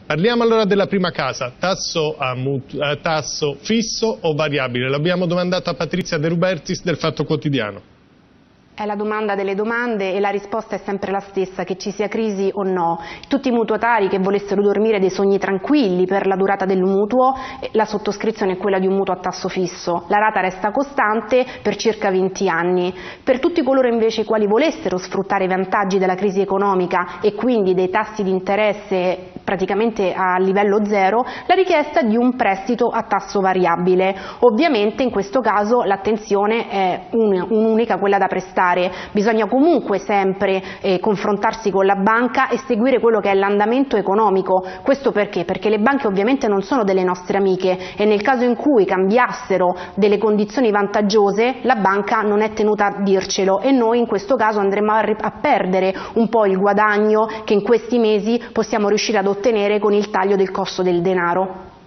Parliamo allora della prima casa, tasso fisso o variabile? L'abbiamo domandato a Patrizia De Rubertis del Fatto Quotidiano. È la domanda delle domande e la risposta è sempre la stessa, che ci sia crisi o no. Tutti i mutuatari che volessero dormire dei sogni tranquilli per la durata del mutuo, la sottoscrizione è quella di un mutuo a tasso fisso. La rata resta costante per circa 20 anni. Per tutti coloro invece i quali volessero sfruttare i vantaggi della crisi economica e quindi dei tassi di interesse praticamente a livello zero, la richiesta di un prestito a tasso variabile. Ovviamente in questo caso l'attenzione è un'unica, quella da prestare. Bisogna comunque sempre confrontarsi con la banca e seguire quello che è l'andamento economico. Questo perché? Perché le banche ovviamente non sono delle nostre amiche e nel caso in cui cambiassero delle condizioni vantaggiose la banca non è tenuta a dircelo e noi in questo caso andremo a perdere un po' il guadagno che in questi mesi possiamo riuscire ad ottenere con il taglio del costo del denaro.